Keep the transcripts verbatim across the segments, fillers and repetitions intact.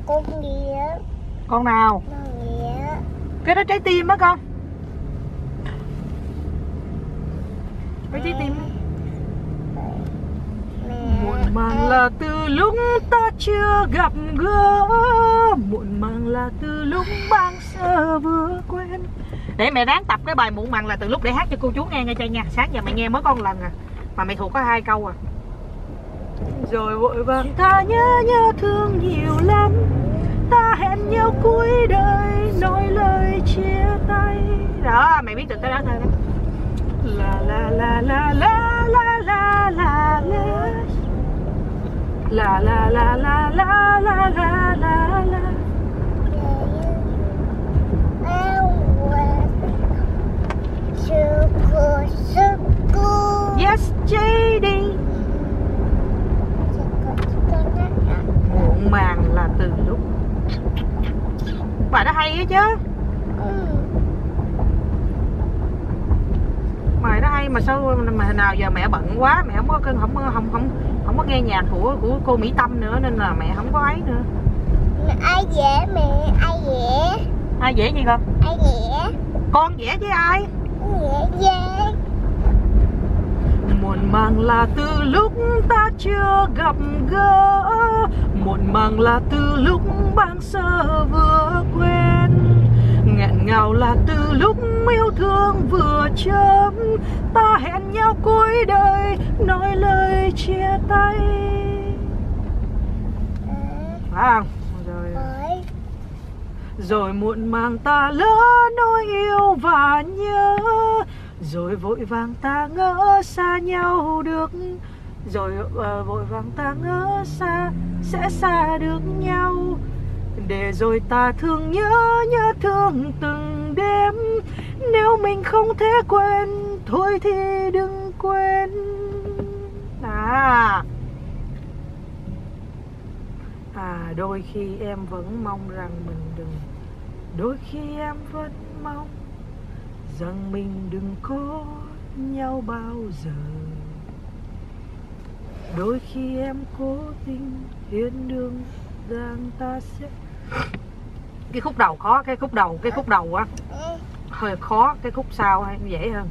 con nghĩa. Con nào? Con nghĩa. Cái đó trái tim á con. Cái trái tim. Muộn màng là từ lúc ta chưa gặp gỡ, muộn màng là từ lúc bang sơ vừa quen. Để mẹ ráng tập cái bài muộn màng là từ lúc để hát cho cô chú nghe nghe cho nha. Sáng giờ mẹ nghe mới có một lần à, mà mẹ thuộc có hai câu à. Rồi vội vàng ta nhớ nhớ thương nhiều lắm, ta hẹn nhau cuối đời nói lời chia tay. Đó mẹ biết được cái đó thôi đó. La la la la la la la la la la la la la la la la la la. Yes, gi đi. Muộn màng là từ lúc. Bài đó hay á chứ. Bài đó hay mà sao mà nào giờ mẹ bận quá, mẹ không có không không không không, không có nghe nhạc của của cô Mỹ Tâm nữa nên là mẹ không có ấy nữa. Ai vẽ mẹ? Ai vẽ? Ai vẽ gì con? Ai vẽ? Con vẽ với ai? Vẽ vẽ. Muộn màng là từ lúc ta chưa gặp gỡ, muộn màng là từ lúc bang sơ vừa quen, nghẹn ngào là từ lúc yêu thương vừa chớm, ta hẹn nhau cuối đời nói lời chia tay. Phải không? Rồi. Rồi muộn màng ta lỡ nỗi yêu và nhớ, rồi vội vàng ta ngỡ xa nhau được, rồi uh, vội vàng ta ngỡ xa sẽ xa được nhau. Để rồi ta thương nhớ nhớ thương từng đêm, nếu mình không thể quên thôi thì đừng quên. À À đôi khi em vẫn mong rằng mình đừng, đôi khi em vẫn mong rằng mình đừng có nhau bao giờ. Đôi khi em cố tình hiến đương rằng ta sẽ. Cái khúc đầu khó, cái khúc đầu cái khúc đầu á hơi khó, cái khúc sau hay dễ hơn.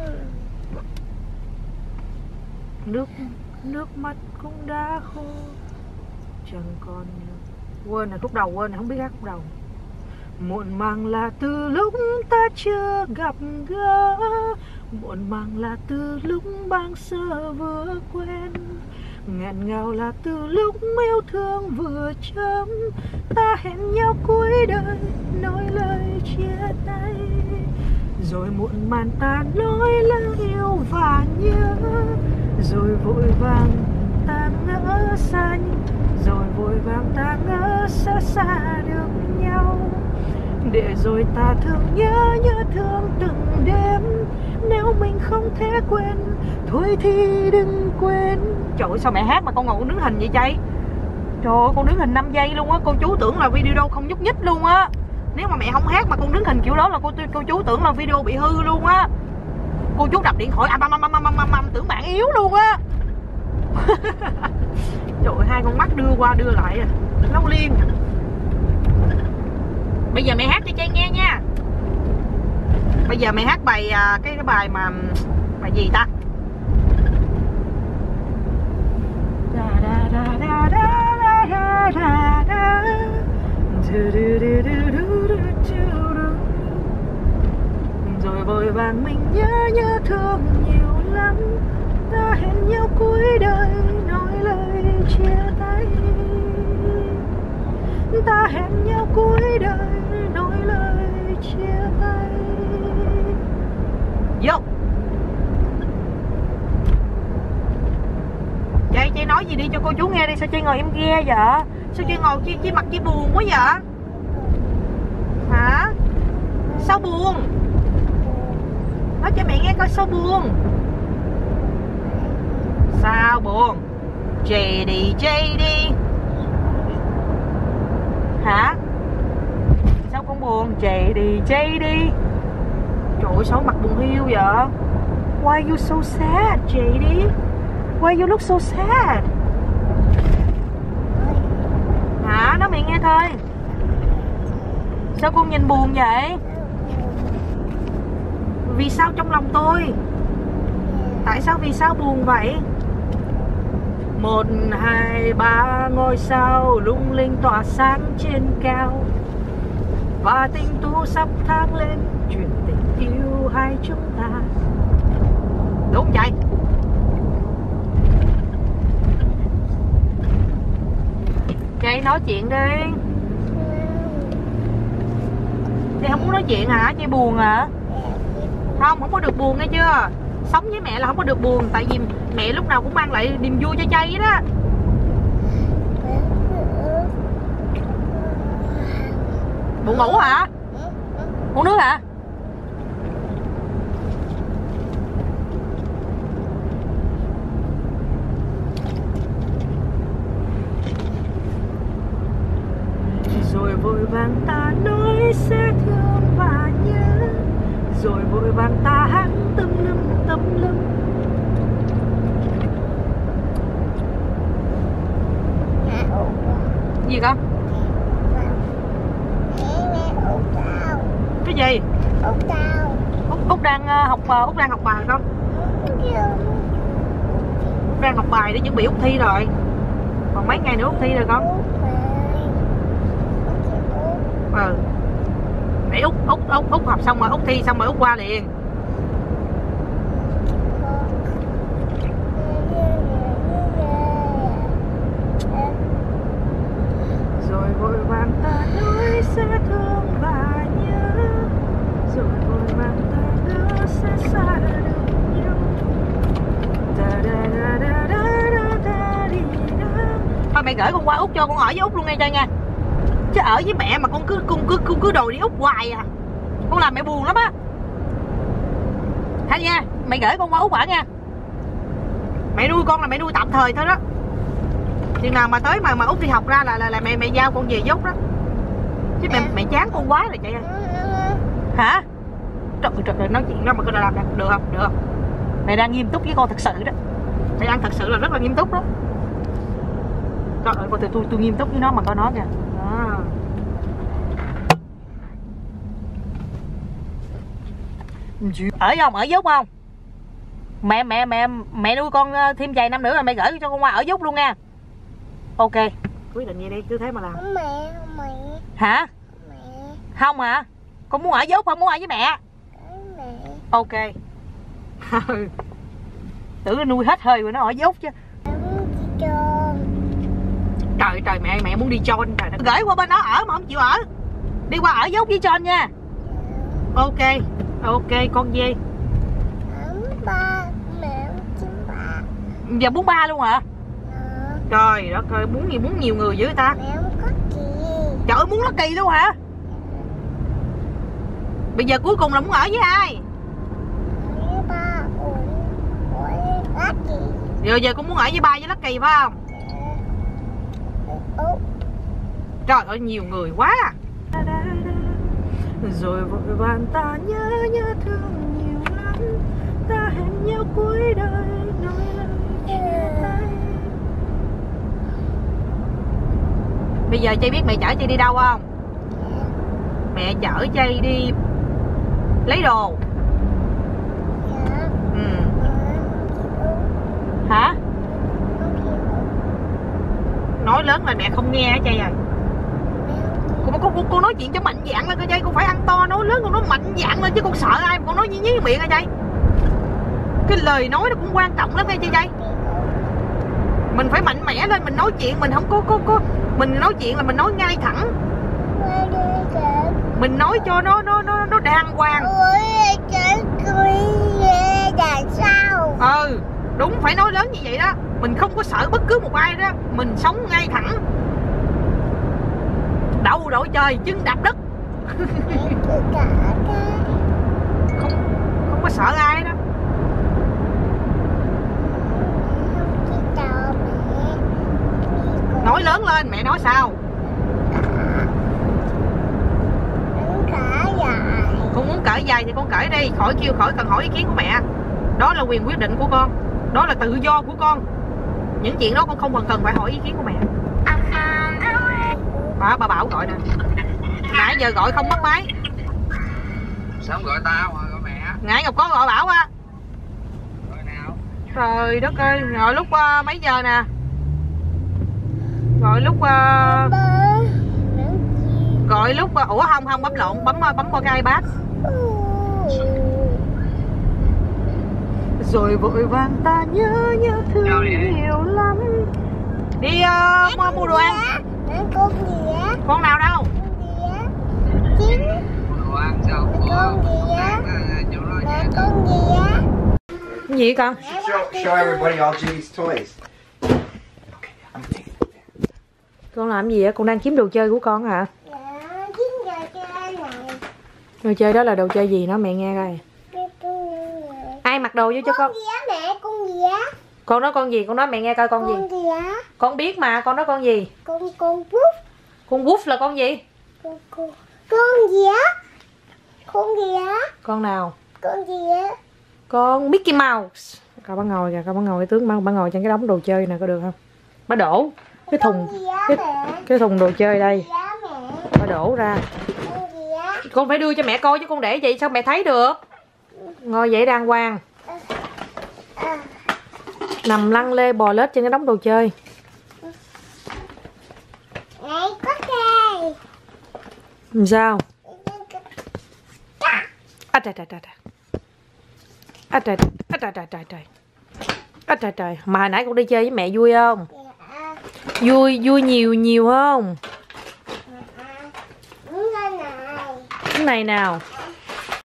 Nước nước mắt cũng đã khô chẳng còn nữa. Quên là khúc đầu, quên là không biết hát khúc đầu. Muộn màng là từ lúc ta chưa gặp gỡ, muộn màng là từ lúc bang sơ vừa quen, nghẹn ngào là từ lúc yêu thương vừa chớm, ta hẹn nhau cuối đời nói lời chia tay. Rồi muộn màng ta nói lời yêu và nhớ, rồi vội vàng ta ngỡ xa, rồi vội vàng ta ngỡ sẽ xa được nhau. Để rồi ta thương nhớ nhớ thương từng đêm, nếu mình không thể quên thôi thì đừng quên. Trời ơi sao mẹ hát mà con ngồi con đứng hình vậy Chay? Trời ơi con đứng hình năm giây luôn á, cô chú tưởng là video không nhúc nhích luôn á. Nếu mà mẹ không hát mà con đứng hình kiểu đó là cô cô chú tưởng là video bị hư luôn á. Cô chú đập điện thoại âm âm âm âm âm âm tưởng bạn yếu luôn á. Trời ơi hai con mắt đưa qua đưa lại à, nó liên. Bây giờ mẹ hát cho Chay nghe nha. Bây giờ mẹ hát bài cái cái bài mà bài gì ta? Rồi vội vàng mình nhớ nhớ thương nhiều lắm, ta hẹn nhau cuối đời nói lời chia tay, ta hẹn nhau cuối đời nói lời chia tay. Vô Chay, Chay nói gì đi cho cô chú nghe đi. Sao Chay ngồi em nghe vậy? Sao Chay ngồi chi, chi mặt Chay buồn quá vậy? Hả? Sao buồn? Nói cho mẹ nghe coi sao buồn. Sao buồn? Chay đi, Chay đi. Hả? Sao con buồn? Chay đi, Chay đi. Trời ơi sao mặt buồn hiu vậy? Why you so sad, Chay đi? Why you look so sad? Hả? Nói mẹ nghe thôi. Sao con nhìn buồn vậy? Vì sao trong lòng tôi? Tại sao vì sao buồn vậy? Một, hai, ba ngôi sao lung linh tỏa sáng trên cao, và tình tu sắp thang lên chuyện tình yêu hai chúng ta. Đúng vậy. Chị nói chuyện đi. Chị không muốn nói chuyện hả? Chị buồn hả? Không, không có được buồn nghe chưa? Sống với mẹ là không có được buồn. Tại vì mẹ lúc nào cũng mang lại niềm vui cho Chay đó. Buồn ngủ hả? Uống nước hả? Rồi vội vàng ta nói sẽ thương và nhớ, rồi vội vàng ta hát tâm lâm tâm lâm. Gì con? Cái gì? Út tao. Út, Út đang học Út đang học bài không? Út đang học bài để chuẩn bị Út thi rồi. Còn mấy ngày nữa Út thi rồi con. Ừ. Để Út Út Út Út học xong rồi Út thi xong rồi Út qua liền. Rồi vội vàng ta nói sẽ thương và nhớ, rồi vội vàng ta nhớ sẽ xa được nhau. Thôi mẹ gửi con qua Út cho con ở với Út luôn nghe Chay nha. Chứ ở với mẹ mà con cứ con cứ con cứ đòi đi Út hoài à, con làm mẹ buồn lắm á. Hay nha, mẹ gửi con qua Út ở nha. Mẹ nuôi con là mẹ nuôi tạm thời thôi đó. Chừng nào mà tới mà mà Út đi học ra là là, là mẹ mẹ giao con về dốt đó. Chứ mẹ mẹ chán con quá rồi Chay ơi. Hả? Trời trời ơi, nói chuyện đó mà con làm được, được không? Được không? Mẹ đang nghiêm túc với con thật sự đó. Mẹ đang thật sự là rất là nghiêm túc đó. Trời ơi, tôi tôi tôi nghiêm túc với nó mà coi nó kìa. Đó. Ở không? Ở dốt không? Mẹ mẹ mẹ mẹ nuôi con thêm vài năm nữa là mẹ gửi cho con qua ở dốt luôn nha. Ok. Quyết định vậy đi, cứ thế mà làm. Mẹ, mẹ. Hả? Mẹ. Không hả? Con muốn ở dốt không muốn ở với mẹ? Mẹ. Ok. Tưởng nuôi hết hơi rồi nó ở dốt chứ. Trời trời mẹ mẹ muốn đi John trời. Gửi qua bên đó ở mà không chịu ở. Đi qua ở dốt với John nha. Ok. Ok con về. Ba mẹ chín ba. Giờ muốn ba luôn hả? À. Trời đất ơi, muốn gì muốn nhiều người dữ ta. Mẹ không có kỳ. Trời ơi, muốn Lucky luôn hả? Bây giờ cuối cùng là muốn ở với ai? Với ba với Lucky. Rồi giờ cũng muốn ở với ba với Lucky phải không? Ừ. Trời ơi nhiều người quá. Rồi vội vàng ta nhớ nhớ thương nhiều lắm, ta hẹn nhau cuối đời nói lời chia tay. Bây giờ Chay biết mẹ chở Chay đi đâu không? Mẹ chở Chay đi lấy đồ. Ừ. Hả? Nói lớn là mẹ không nghe hả Chay à? Con, con, con nói chuyện cho mạnh dạn lên coi Chay, con phải ăn to nói lớn, con nói mạnh dạn lên chứ con sợ ai mà con nói nhí nhí miệng hả Chay? Cái lời nói nó cũng quan trọng lắm nghe Chay Chay. Mình phải mạnh mẽ lên, mình nói chuyện mình không có có có mình nói chuyện là mình nói ngay thẳng. Mình nói cho nó nó nó nó đàng hoàng. Sao? Ừ, đúng phải nói lớn như vậy đó. Mình không có sợ bất cứ một ai đó, mình sống ngay thẳng. Đầu đội trời, chân đạp đất. Không không có sợ ai đó. Nói lớn lên, mẹ nói sao? Con muốn cởi dài thì con cởi đi, khỏi kêu khỏi cần hỏi ý kiến của mẹ. Đó là quyền quyết định của con, đó là tự do của con. Những chuyện đó con không cần cần phải hỏi ý kiến của mẹ. Đó, bà Bảo gọi nè. Nãy giờ gọi không bắt máy. Sao không gọi tao mà gọi mẹ? Nãy Ngọc có gọi Bảo á. Gọi nào? Trời đất ơi, gọi lúc uh, mấy giờ nè? Gọi lúc uh... gọi lúc uh... ủa không không bấm lộn, bấm bấm qua cái iPad. Rồi vội vàng ta nhớ nhớ thương nhiều lắm. Đi uh, mua mua đồ ăn. Con gì á? Con nào đâu? Con gì á? Chín. Đồ ăn sao? Con gì á? Là con gì á? Cái gì con? Show, show everybody all Ginny's toys. Okay, I'm taking it there. Con làm gì á? Con đang kiếm đồ chơi của con hả? Dạ, chín giờ chơi này. Đồ chơi đó là đồ chơi gì nó mẹ nghe coi. Ai mặc đồ vô cho con? Con gì á mẹ? Con gì á? Con nói con gì? Con nói mẹ nghe coi con gì? Con gì á? Con biết mà, con nói con gì? Con con bút. Con Woof là con gì? Con con con gì á? Con gì á? Con nào? Con gì á? Con Mickey Mouse. Coi bà ngồi kìa, coi bà ngồi cái tướng bà, bà ngồi trên cái đống đồ chơi nè, có được không? Bà đổ cái thùng Con gì á cái, mẹ? cái thùng đồ chơi đây. Gì á mẹ? Bà đổ ra. Con gì á? Con phải đưa cho mẹ coi chứ con để vậy sao mẹ thấy được? Ngồi vậy đàng hoàng. À, Nằm lăn lê bò lết trên cái đống đồ chơi. này có cây. Làm sao? À trời trời trời trời. À trời à trời trời trời trời. À trời trời, mà hồi nãy con đi chơi với mẹ vui không? Dạ. Vui vui nhiều nhiều không? À, à. Cái này. Cái này nào?